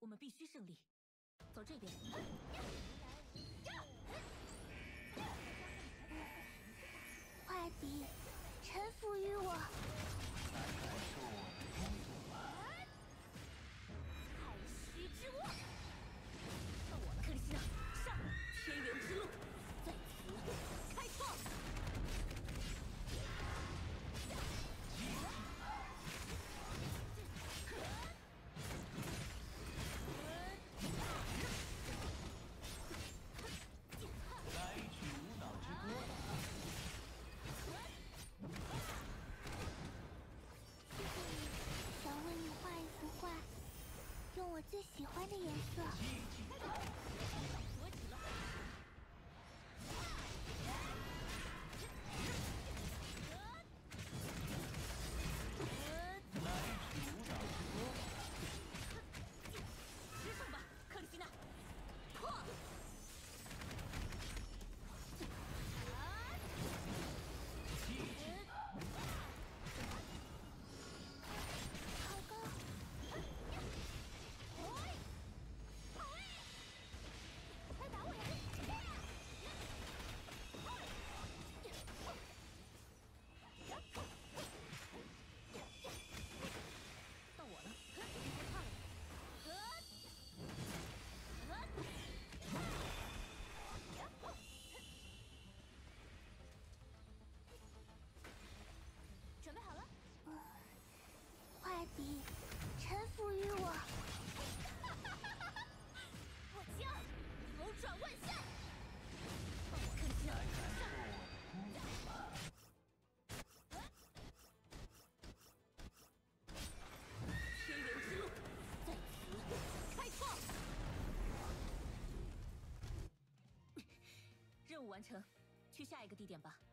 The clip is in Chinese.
我们必须胜利。走这边。 快敌，臣服于我。 来感受我的风度吧。 太虚之握，到我了，克里希那，上！天元之路在此开创。 来一曲舞蹈之歌吧。 谢谢你，想为你画一幅画，用我最喜欢的颜色。 我起了。 来一曲舞蹈之歌吧。 吃上吧，克里希那！破！ 激进吧。 好高！快打我呀！ 到我了，别怕了。准备好了？ 快敌，臣服于我。 我将扭转万象。到我克里希那， 来感受我的风度吧。 天元之路在此开创。任务完成，去下一个地点吧。